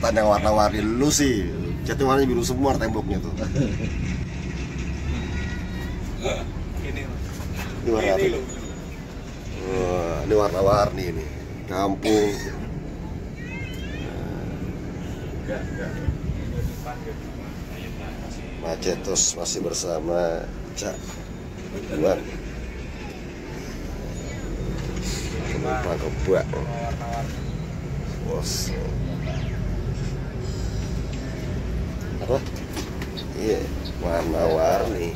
setan yang warna-warni. Lu sih catnya warnanya biru semua temboknya tuh. Ini warna apa? Wah, ini warna-warni ini. Kampung. Macetos masih bersama Cak Buan. Penumpang kebak. Bos. Apa? Iya, warna-warni.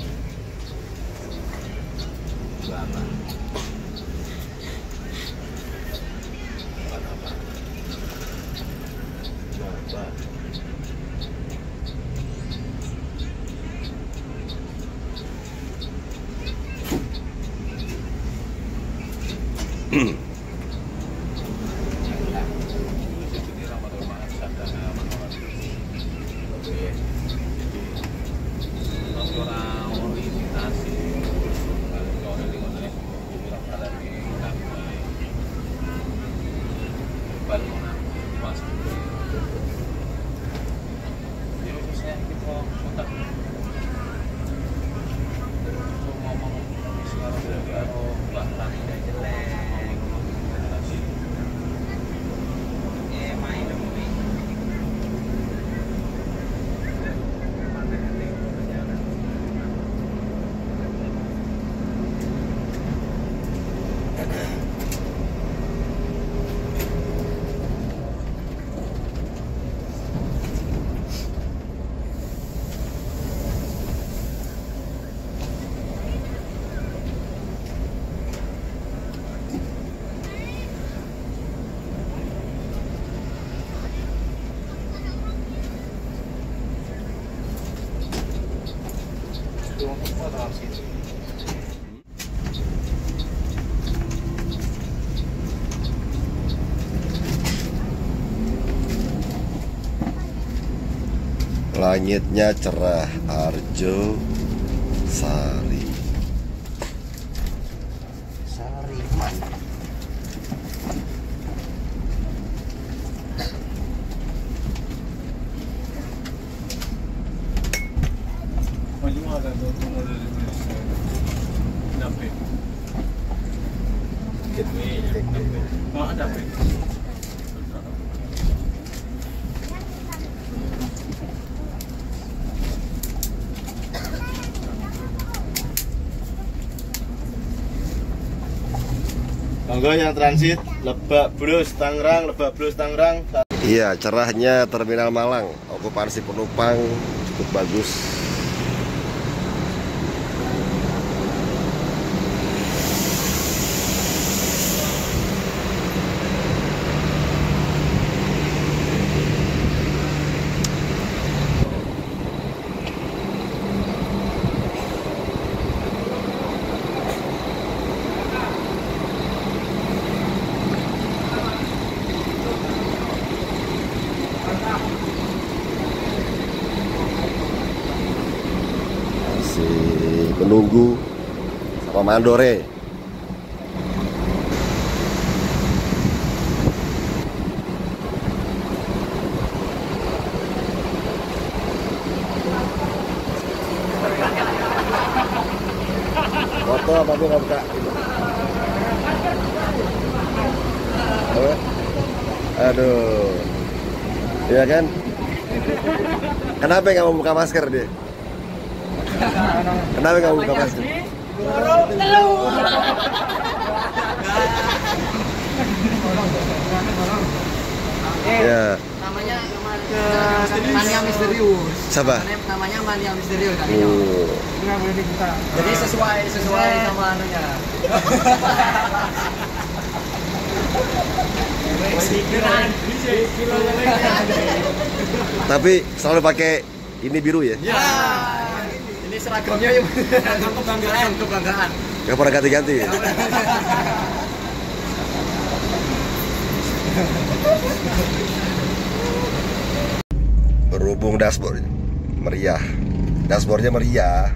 Langitnya cerah, Arjo Sari. Sariman. Monggo yang transit Lebak Bulus Tangerang, Lebak Bulus Tangerang. Iya, cerahnya Terminal Malang. Okupansi penumpang cukup bagus. Menunggu sama Mandore. Foto apa tuh nggak buka? Aduh, ya kan? Kenapa nggak mau buka masker dia? Kenapa kamu buka masker? Ya. Namanya mania misterius. Siapa? Namanya mania misterius kan. Jadi sesuai nama anunya. Tapi selalu pakai ini biru ya? Ya. Ini seragamnya ya. Kebanggaan. Gak pernah ganti-ganti ya? Berhubung dashboard meriah, dashboardnya meriah,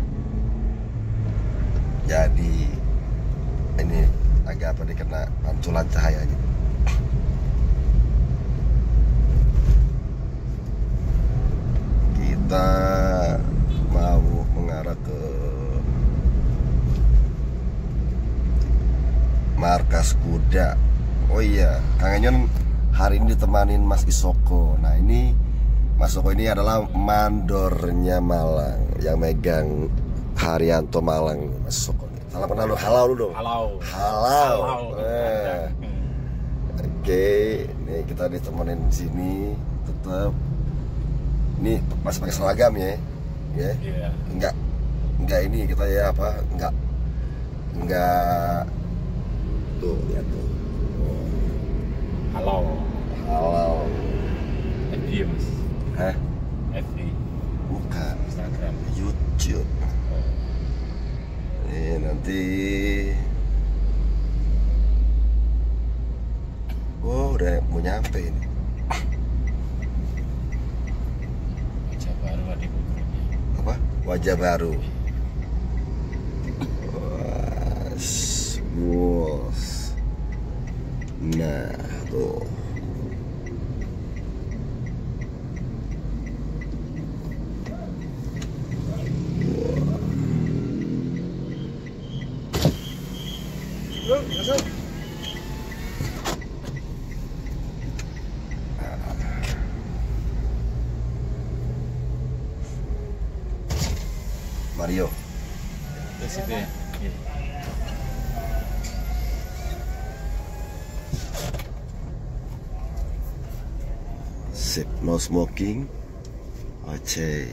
jadi ini agak apa nih, kena pantulan cahaya gitu. kita mau mengarah ke markas kuda. Oh iya, Kang Enyon hari ini ditemanin Mas Isoko. Nah ini Mas Isoko ini adalah mandornya Malang, yang megang Haryanto Malang. Mas Isoko, salam kenal lu, halo lu dong. Halo. Halo. Oke, nih kita ditemenin di sini tetap. Ini masih pakai seragam ya, ya. Iya. Enggak ini kita ya apa? Enggak. Tuh lihat tuh. Halo. Halo. FB ya mas. Hah? FB. Bukan. Instagram. YouTube. Ini nanti. Oh udah mau nyampe ini. Wajah baru ada bukunya. Apa? Wajah baru. Bos. Nah tuh. Mario. Di situ ya. Sip, no smoking. Oke.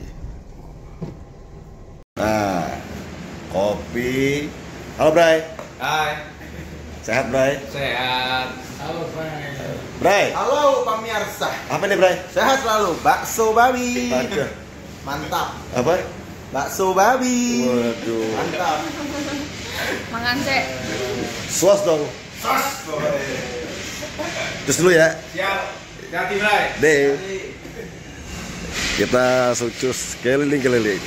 Nah, kopi. Halo Bray. Hai, Sehat Bray? sehat. Halo Bray. Bray, Halo pemirsa, apa nih Bray? sehat selalu. Bakso babi, Waduh. mantap. Apa? Bakso babi, Waduh. mantap. Mangan sih. Suas dong. Sos. Terus dulu ya. Siap, ganti Bray. Deh. Kita sucus keliling-keliling.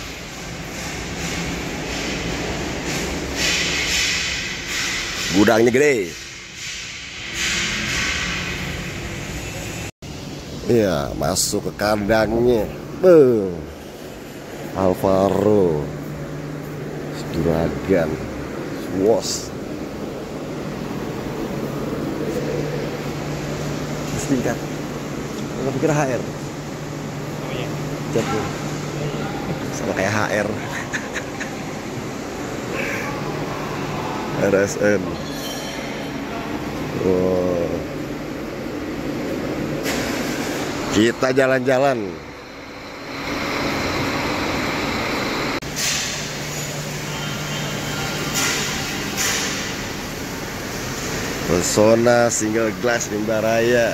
Gudangnya gede. Iya, masuk ke kandangnya. Alvaro, Juragan, Swos. Singkat. Enggak pikir HR. Oh iya. Jatuh. Sama kayak HR. RSN. Wow. Kita jalan-jalan. Pesona single glass Rimba Raya.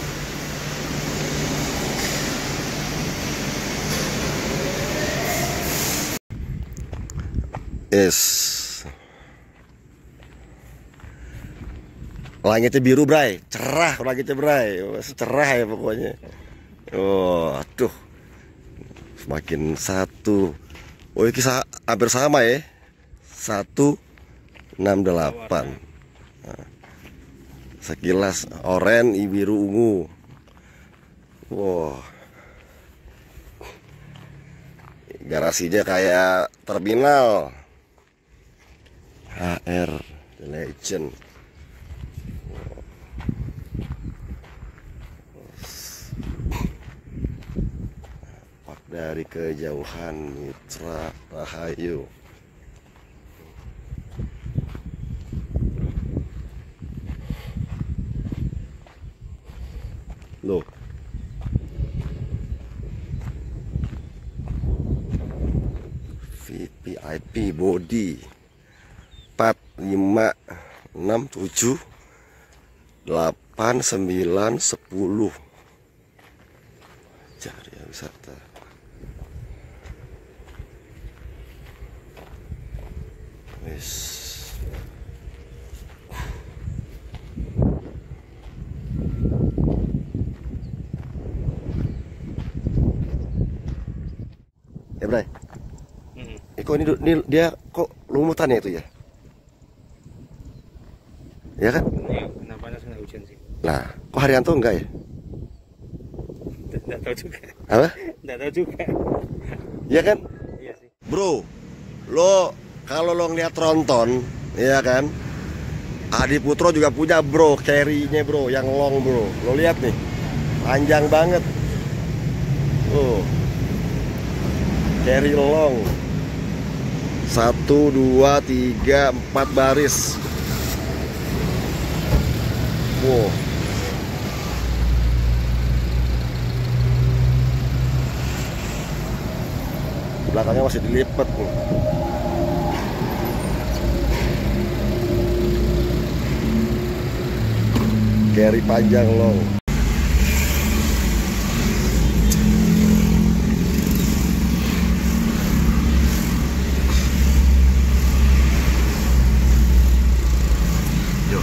Langitnya biru Bray, cerah langitnya Bray, cerah ya pokoknya. Oh, aduh, semakin satu. Oh, ini hampir sama ya, 168. Nah, sekilas oranye, biru, ungu. Wow, garasinya kayak terminal. HR Legend. Pak dari kejauhan Mitra Rahayu. Loh. VIP body 4, 5, 6, 7, 8, 9, 10. Cari wisata. Wis. Ya Bray. Kok ini dia kok lumutan ya itu ya? Ya kan? Kenapa langsung hujan sih? Nah, kok Haryanto enggak ya? Nggak tahu juga. Apa? Nggak tahu juga. Iya kan? Iya sih. Bro, lo kalau lo ngeliat tronton, ya kan? Adi Putro juga punya bro, carry-nya bro, yang long bro. Lo lihat nih, panjang banget. Carry long. 1, 2, 3, 4 baris. Wow. Belakangnya masih dilipat nih. Carry panjang long. Yo.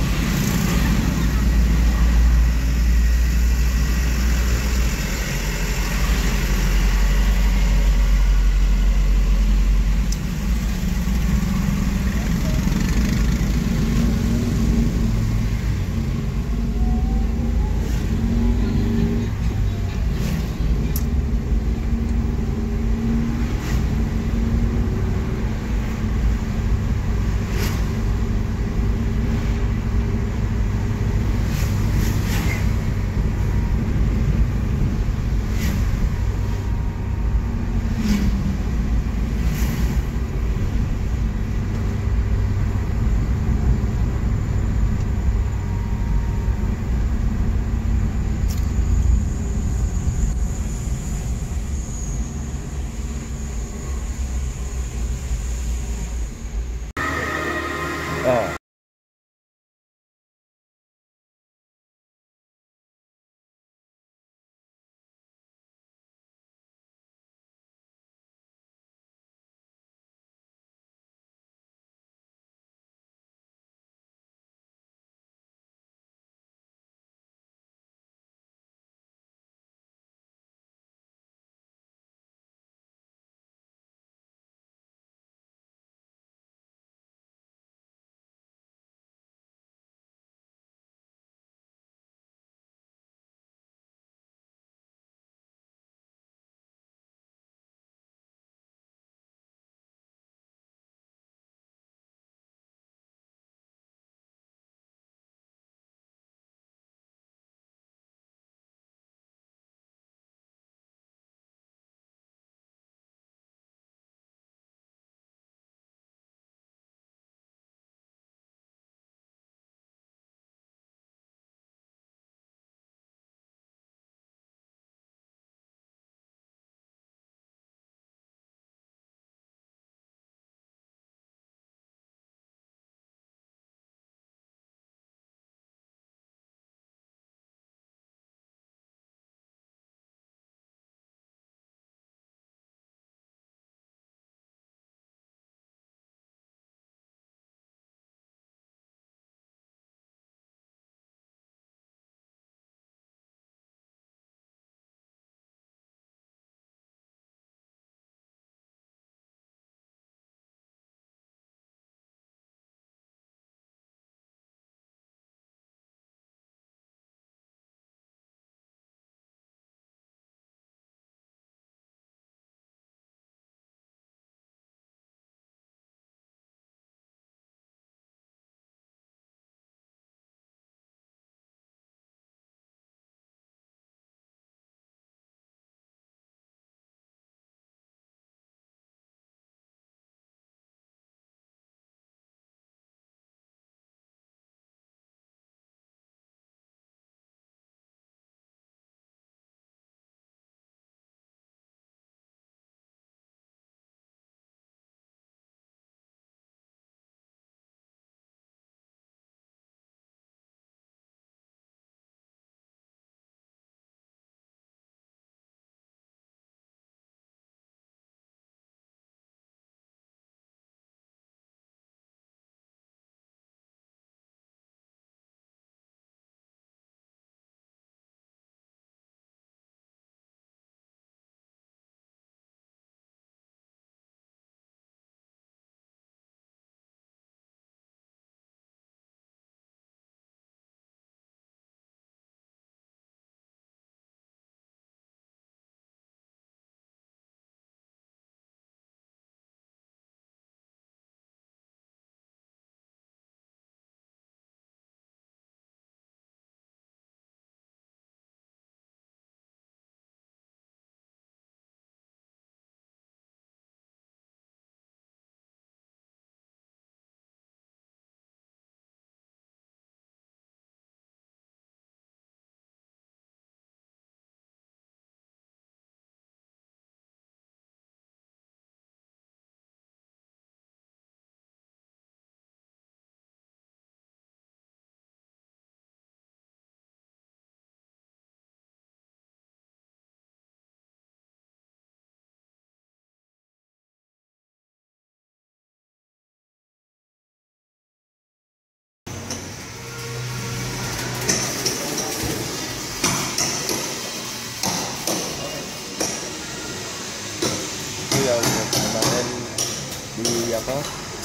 apa?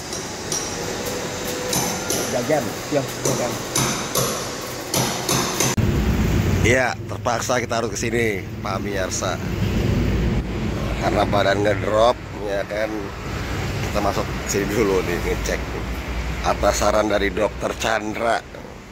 Jajan. Ya, jajan. Iya, terpaksa kita harus kesini, Pak Miarsa. Karena badan ngedrop, ya kan. Kita masuk sini dulu nih ngecek. Atas saran dari Dokter Chandra.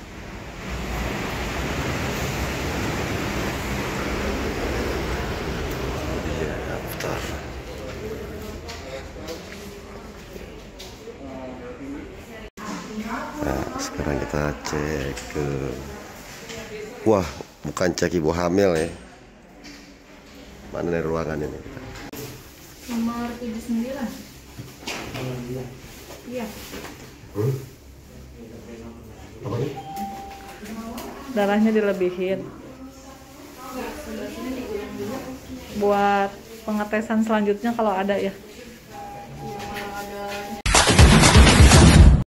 Nah, sekarang kita cek ke. Wah, bukan cek ibu hamil ya. Mana dari ruangan ini? Nomor 79. Iya. Apa ini? Darahnya dilebihin buat pengetesan selanjutnya kalau ada ya.